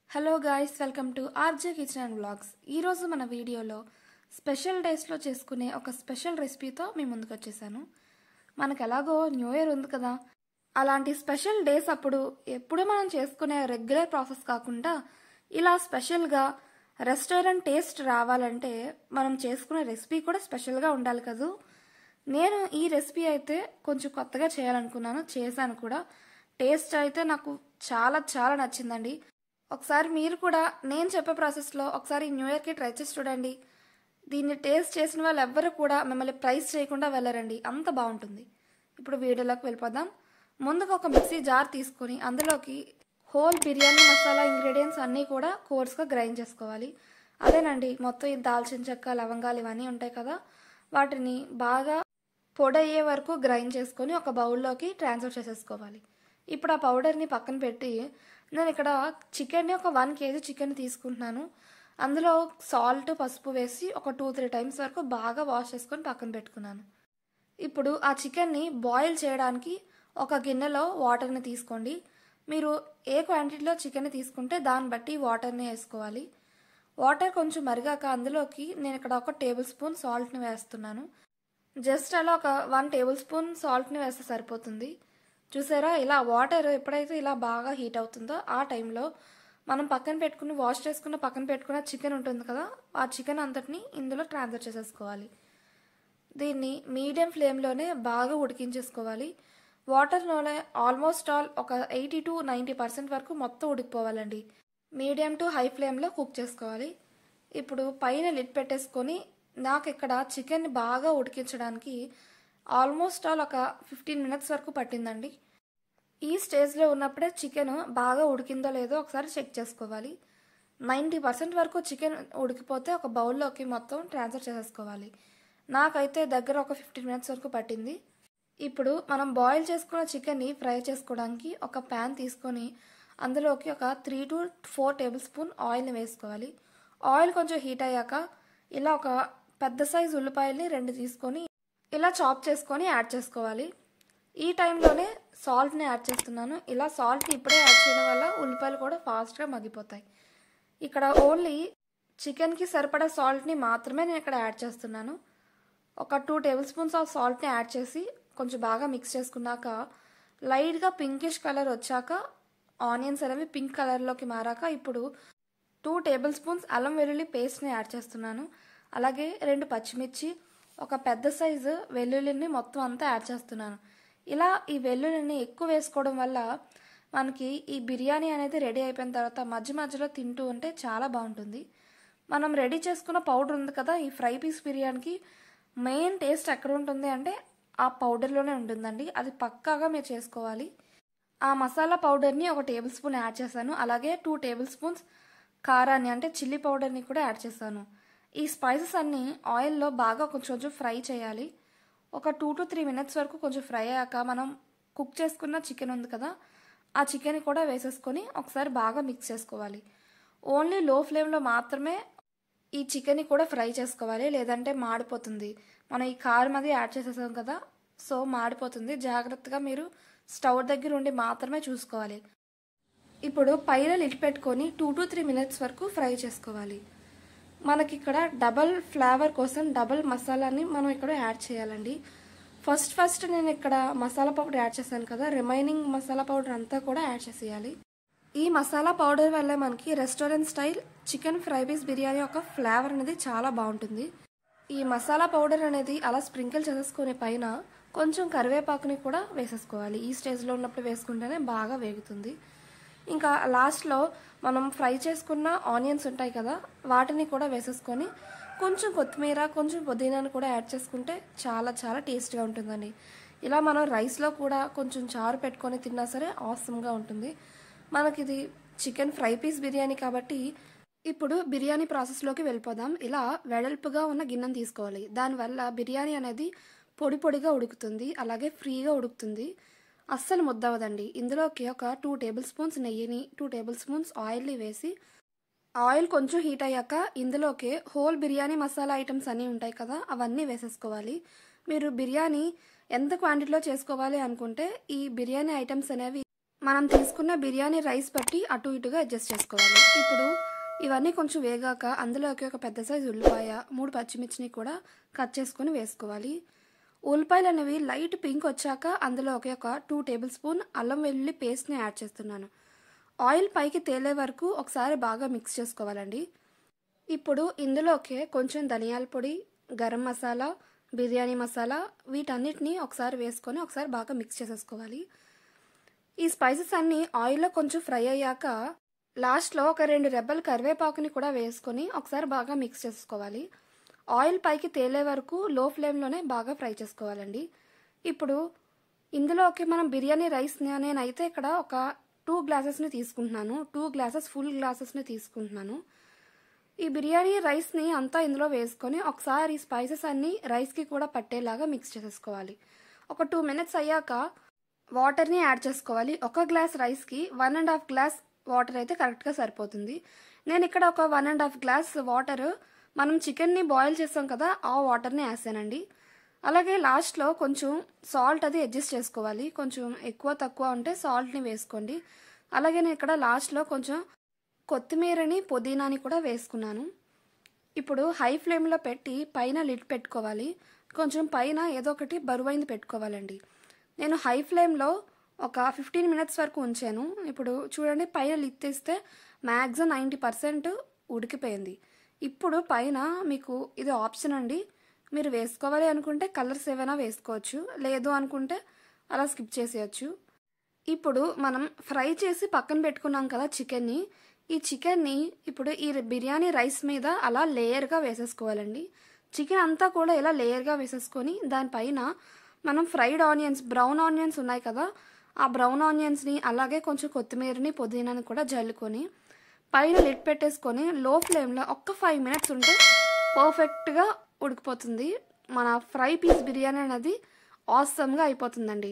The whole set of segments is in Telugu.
Hello guys, welcome to RJ kitchen and vlogs. ఈరోజు మన వీడియోలో స్పెషల్ డేస్లో చేసుకునే ఒక స్పెషల్ రెసిపీతో మీ ముందుకు వచ్చేసాను. మనకు ఎలాగో న్యూ ఇయర్ ఉంది కదా, అలాంటి స్పెషల్ డేస్ అప్పుడు ఎప్పుడు మనం చేసుకునే రెగ్యులర్ ప్రాసెస్ కాకుండా ఇలా స్పెషల్గా రెస్టారెంట్ టేస్ట్ రావాలంటే మనం చేసుకునే రెసిపీ కూడా స్పెషల్గా ఉండాలి కదా. నేను ఈ రెసిపీ అయితే కొంచెం కొత్తగా చేయాలనుకున్నాను, చేశాను కూడా. టేస్ట్ అయితే నాకు చాలా చాలా నచ్చిందండి. ఒకసారి మీరు కూడా నేను చెప్పే ప్రాసెస్లో ఒకసారి న్యూ ఇయర్కి ట్రై చేసి చూడండి. దీన్ని టేస్ట్ చేసిన వాళ్ళు ఎవ్వరు కూడా మిమ్మల్ని ప్రైస్ చేయకుండా వెళ్ళరండి, అంత బాగుంటుంది. ఇప్పుడు వీడియోలోకి వెళ్ళిపోదాం. ముందుగా ఒక మిక్సీ జార్ తీసుకొని అందులోకి హోల్ బిర్యానీ మసాలా ఇంగ్రీడియంట్స్ అన్నీ కూడా కోర్స్గా గ్రైండ్ చేసుకోవాలి. అదేనండి, మొత్తం ఈ దాల్చిన చెక్క, లవంగాలు ఇవన్నీ ఉంటాయి కదా, వాటిని బాగా పొడి అయ్యే వరకు గ్రైండ్ చేసుకొని ఒక బౌల్లోకి ట్రాన్స్ఫర్ చేసేసుకోవాలి. ఇప్పుడు ఆ పౌడర్ని పక్కన పెట్టి నేను ఇక్కడ చికెన్ని ఒక 1 kg చికెన్ తీసుకుంటున్నాను. అందులో సాల్ట్, పసుపు వేసి ఒక 2-3 టైమ్స్ వరకు బాగా వాష్ చేసుకొని పక్కన పెట్టుకున్నాను. ఇప్పుడు ఆ చికెన్ని బాయిల్ చేయడానికి ఒక గిన్నెలో వాటర్ని తీసుకోండి. మీరు ఏ క్వాంటిటీలో చికెన్ తీసుకుంటే దాన్ని బట్టి వాటర్ని వేసుకోవాలి. వాటర్ కొంచెం మరిగాక అందులోకి నేను ఇక్కడ 1 టేబుల్ స్పూన్ సాల్ట్ని వేస్తున్నాను. జస్ట్ అలా ఒక 1 టేబుల్ స్పూన్ సాల్ట్ని వేస్తే సరిపోతుంది. చూసారా, ఇలా వాటర్ ఎప్పుడైతే ఇలా బాగా హీట్ అవుతుందో ఆ టైంలో మనం పక్కన పెట్టుకుని వాష్ చేసుకున్న పక్కన పెట్టుకున్న చికెన్ ఉంటుంది కదా, ఆ చికెన్ అంతటిని ఇందులో ట్రాన్స్ఫర్ చేసేసుకోవాలి. దీన్ని మీడియం ఫ్లేమ్లోనే బాగా ఉడికించేసుకోవాలి. వాటర్లోనే ఆల్మోస్ట్ ఆల్ ఒక 80 to 90% వరకు మొత్తం ఉడికిపోవాలండి. మీడియం టు హై ఫ్లేమ్లో కుక్ చేసుకోవాలి. ఇప్పుడు పైన లిడ్ పెట్టేసుకొని నాకు ఇక్కడ చికెన్ బాగా ఉడికించడానికి ఆల్మోస్ట్ ఆల్ ఒక 15 minutes వరకు పట్టిందండి. ఈ స్టేజ్లో ఉన్నప్పుడే చికెన్ బాగా ఉడికిందో లేదో ఒకసారి చెక్ చేసుకోవాలి. 90% వరకు చికెన్ ఉడికిపోతే ఒక బౌల్లోకి మొత్తం ట్రాన్స్ఫర్ చేసేసుకోవాలి. నాకైతే దగ్గర ఒక 15 minutes వరకు పట్టింది. ఇప్పుడు మనం బాయిల్ చేసుకున్న చికెన్ని ఫ్రై చేసుకోవడానికి ఒక ప్యాన్ తీసుకొని అందులోకి ఒక 3 to 4 టేబుల్ స్పూన్ ఆయిల్ని వేసుకోవాలి. ఆయిల్ కొంచెం హీట్ అయ్యాక ఇలా ఒక పెద్ద సైజు ఉల్లిపాయల్ని 2 తీసుకొని ఇలా చాప్ చేసుకొని యాడ్ చేసుకోవాలి. ఈ టైంలోనే సాల్ట్ని యాడ్ చేస్తున్నాను. ఇలా సాల్ట్ ఇప్పుడే యాడ్ చేయడం వల్ల ఉల్లిపాయలు కూడా ఫాస్ట్గా మగ్గిపోతాయి. ఇక్కడ ఓన్లీ చికెన్కి సరిపడా సాల్ట్ని మాత్రమే నేను ఇక్కడ యాడ్ చేస్తున్నాను. ఒక 2 టేబుల్ స్పూన్స్ ఆఫ్ సాల్ట్ని యాడ్ చేసి కొంచెం బాగా మిక్స్ చేసుకున్నాక లైట్గా పింకిష్ కలర్ వచ్చాక ఆనియన్స్ అనేవి పింక్ కలర్లోకి మారాక ఇప్పుడు 2 టేబుల్ స్పూన్స్ అల్లం వెల్లుల్లి పేస్ట్ని యాడ్ చేస్తున్నాను. అలాగే 2 పచ్చిమిర్చి, ఒక పెద్ద సైజు వెల్లుల్లిని మొత్తం అంతా యాడ్ చేస్తున్నాను. ఇలా ఈ వెల్లుల్లిని ఎక్కువ వేసుకోవడం వల్ల మనకి ఈ బిర్యానీ అనేది రెడీ అయిపోయిన తర్వాత మధ్య మధ్యలో తింటూ ఉంటే చాలా బాగుంటుంది. మనం రెడీ చేసుకున్న పౌడర్ ఉంది కదా, ఈ ఫ్రై పీస్ బిర్యానీకి మెయిన్ టేస్ట్ ఎక్కడ ఉంటుంది అంటే ఆ పౌడర్లోనే ఉంటుందండి. అది పక్కాగా మీరు చేసుకోవాలి. ఆ మసాలా పౌడర్ని ఒక టేబుల్ స్పూన్ యాడ్ చేశాను. అలాగే 2 టేబుల్ స్పూన్స్ కారాన్ని అంటే చిల్లీ పౌడర్ని కూడా యాడ్ చేశాను. ఈ స్పైసెస్ అన్నీ ఆయిల్లో బాగా కొంచెం ఫ్రై చేయాలి. ఒక 2 to 3 minutes వరకు కొంచెం ఫ్రై అయ్యాక మనం కుక్ చేసుకున్న చికెన్ ఉంది కదా, ఆ చికెన్ కూడా వేసేసుకొని ఒకసారి బాగా మిక్స్ చేసుకోవాలి. ఓన్లీ లో ఫ్లేమ్లో మాత్రమే ఈ చికెన్ని కూడా ఫ్రై చేసుకోవాలి, లేదంటే మాడిపోతుంది. మనం ఈ కారం అది యాడ్ చేసేసాం కదా, సో మాడిపోతుంది. జాగ్రత్తగా మీరు స్టవ్ దగ్గర ఉండి మాత్రమే చూసుకోవాలి. ఇప్పుడు పైన లిడ్ పెట్టుకొని 2 to 3 minutes వరకు ఫ్రై చేసుకోవాలి. మనకి ఇక్కడ డబల్ ఫ్లేవర్ కోసం డబల్ మసాలాని మనం ఇక్కడ యాడ్ చేయాలండి. ఫస్ట్ నేను ఇక్కడ మసాలా పౌడర్ యాడ్ చేశాను కదా, రిమైనింగ్ మసాలా పౌడర్ అంతా కూడా యాడ్ చేసేయాలి. ఈ మసాలా పౌడర్ వల్ల మనకి restaurant style chicken fry piece biryani యొక్క ఫ్లేవర్ అనేది చాలా బాగుంటుంది. ఈ మసాలా పౌడర్ అనేది అలా స్ప్రింకిల్ చేసేసుకునే పైన కొంచెం కరివేపాకుని కూడా వేసేసుకోవాలి. ఈ స్టేజ్లో ఉన్నప్పుడు వేసుకుంటేనే బాగా వేగుతుంది. ఇంకా లాస్ట్లో మనం ఫ్రై చేసుకున్న ఆనియన్స్ ఉంటాయి కదా, వాటిని కూడా వేసేసుకొని కొంచెం కొత్తిమీర, కొంచెం పుదీనాను కూడా యాడ్ చేసుకుంటే చాలా చాలా టేస్ట్గా ఉంటుందండి. ఇలా మనం రైస్లో కూడా కొంచెం చారు పెట్టుకొని తిన్నా సరే ఆసమ్గా ఉంటుంది. మనకిది చికెన్ ఫ్రై పీస్ బిర్యానీ కాబట్టి ఇప్పుడు బిర్యానీ ప్రాసెస్లోకి వెళ్ళిపోదాం. ఇలా వెడల్పుగా ఉన్న గిన్నెను తీసుకోవాలి. దానివల్ల బిర్యానీ అనేది పొడి పొడిగా ఉడుకుతుంది, అలాగే ఫ్రీగా ఉడుకుతుంది, అస్సలు ముద్దవదండి. ఇందులోకి ఒక 2 టేబుల్ స్పూన్స్ నెయ్యిని, 2 టేబుల్ స్పూన్స్ ఆయిల్ని వేసి ఆయిల్ కొంచెం హీట్ అయ్యాక ఇందులోకి హోల్ బిర్యానీ మసాలా ఐటమ్స్ అన్నీ ఉంటాయి కదా, అవన్నీ వేసేసుకోవాలి. మీరు బిర్యానీ ఎంత క్వాంటిటీలో చేసుకోవాలి అనుకుంటే ఈ బిర్యానీ ఐటమ్స్ అనేవి మనం తీసుకున్న బిర్యానీ రైస్ బట్టి అటు ఇటుగా అడ్జస్ట్ చేసుకోవాలి. ఇప్పుడు ఇవన్నీ కొంచెం వేగాక అందులోకి ఒక పెద్ద సైజు ఉల్లిపాయ, 3 పచ్చిమిర్చిని కూడా కట్ చేసుకొని వేసుకోవాలి. ఉల్లిపాయలు అనేవి లైట్ పింక్ వచ్చాక అందులోకి ఒక 2 టేబుల్ స్పూన్ అల్లం వెల్లుల్లి పేస్ట్ని యాడ్ చేస్తున్నాను. ఆయిల్ పైకి తేలే వరకు ఒకసారి బాగా మిక్స్ చేసుకోవాలండి. ఇప్పుడు ఇందులోకి కొంచెం ధనియాల పొడి, గరం మసాలా, బిర్యానీ మసాలా వీటన్నిటిని ఒకసారి వేసుకొని ఒకసారి బాగా మిక్స్ చేసేసుకోవాలి. ఈ స్పైసెస్ అన్నీ ఆయిల్లో కొంచెం ఫ్రై అయ్యాక లాస్ట్లో ఒక 2 రెబ్బల కరివేపాకుని కూడా వేసుకొని ఒకసారి బాగా మిక్స్ చేసుకోవాలి. ఆయిల్ పైకి తేలే వరకు లో ఫ్లేమ్లోనే బాగా ఫ్రై చేసుకోవాలండి. ఇప్పుడు ఇందులోకి మనం బిర్యానీ రైస్ని నేనైతే ఇక్కడ ఒక 2 గ్లాసెస్ని తీసుకుంటున్నాను. 2 గ్లాసెస్ ఫుల్ గ్లాసెస్ని తీసుకుంటున్నాను. ఈ బిర్యానీ రైస్ని అంతా ఇందులో వేసుకొని ఒకసారి స్పైసెస్ అన్నీ రైస్కి కూడా పట్టేలాగా మిక్స్ చేసేసుకోవాలి. ఒక 2 మినిట్స్ అయ్యాక వాటర్ని యాడ్ చేసుకోవాలి. 1 గ్లాస్ రైస్కి 1.5 గ్లాస్ వాటర్ అయితే కరెక్ట్గా సరిపోతుంది. నేను ఇక్కడ ఒక 1.5 గ్లాస్ వాటర్ మనం చికెన్ని బాయిల్ చేసాం కదా ఆ వాటర్ని వేసానండి. అలాగే లాస్ట్లో కొంచెం సాల్ట్ అది అడ్జస్ట్ చేసుకోవాలి. కొంచెం ఎక్కువ తక్కువ ఉంటే సాల్ట్ని వేసుకోండి. అలాగే నేను ఇక్కడ లాస్ట్లో కొంచెం కొత్తిమీరని పుదీనాని కూడా వేసుకున్నాను. ఇప్పుడు హై ఫ్లేమ్లో పెట్టి పైన లిడ్ పెట్టుకోవాలి. కొంచెం పైన ఏదో ఒకటి బరువైంది పెట్టుకోవాలండి. నేను హై ఫ్లేమ్లో ఒక 15 మినిట్స్ వరకు ఉంచాను. ఇప్పుడు చూడండి పైన లిడ్ తీస్తే మ్యాక్సిమం 90% ఉడికిపోయింది. ఇప్పుడు పైన మీకు ఇది ఆప్షన్ అండి, మీరు వేసుకోవాలి అనుకుంటే కలర్స్ ఏవైనా వేసుకోవచ్చు, లేదు అనుకుంటే అలా స్కిప్ చేసేయచ్చు. ఇప్పుడు మనం ఫ్రై చేసి పక్కన పెట్టుకున్నాం కదా చికెన్ని, ఈ చికెన్ని ఇప్పుడు ఈ బిర్యానీ రైస్ మీద అలా లేయర్గా వేసేసుకోవాలండి. చికెన్ అంతా కూడా ఇలా లేయర్గా వేసేసుకొని దానిపైన మనం ఫ్రైడ్ ఆనియన్స్, బ్రౌన్ ఆనియన్స్ ఉన్నాయి కదా, ఆ బ్రౌన్ ఆనియన్స్ని అలాగే కొంచెం కొత్తిమీరని పుదీనాని కూడా జల్లుకొని పైన లిడ్ పెట్టేసుకొని లో ఫ్లేమ్లో ఒక్క 5 మినిట్స్ ఉంటే పర్ఫెక్ట్గా ఉడికిపోతుంది. మన ఫ్రై పీస్ బిర్యానీ అనేది ఆసమ్గా అయిపోతుందండి.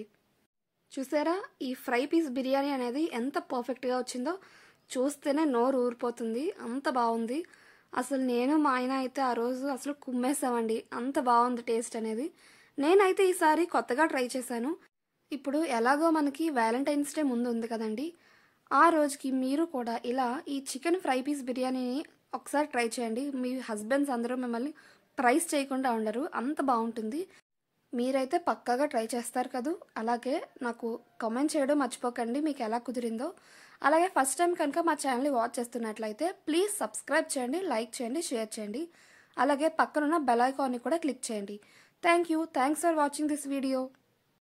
చూసారా ఈ ఫ్రై పీస్ బిర్యానీ అనేది ఎంత పర్ఫెక్ట్గా వచ్చిందో, చూస్తేనే నోరు ఊరిపోతుంది, అంత బాగుంది. అసలు నేను మా ఆయన అయితే ఆ రోజు అసలు కుమ్మేసామండి, అంత బాగుంది టేస్ట్ అనేది. నేనైతే ఈసారి కొత్తగా ట్రై చేశాను. ఇప్పుడు ఎలాగో మనకి వ్యాలంటైన్స్ డే ముందు ఉంది కదండి, ఆ రోజుకి మీరు కూడా ఇలా ఈ చికెన్ ఫ్రై పీస్ బిర్యానీని ఒకసారి ట్రై చేయండి. మీ హస్బెండ్స్ అందరూ మిమ్మల్ని ప్రైస్ చేయకుండా ఉండరు, అంత బాగుంటుంది. మీరైతే పక్కాగా ట్రై చేస్తారు కదూ. అలాగే నాకు కామెంట్ చేయడం మర్చిపోకండి మీకు ఎలా కుదిరిందో. అలాగే ఫస్ట్ టైం కనుక మా ఛానల్ని వాచ్ చేస్తున్నట్లయితే ప్లీజ్ సబ్స్క్రైబ్ చేయండి, లైక్ చేయండి, షేర్ చేయండి. అలాగే పక్కనున్న బెల్ ఐకాన్ని కూడా క్లిక్ చేయండి. Thanks for watching this video.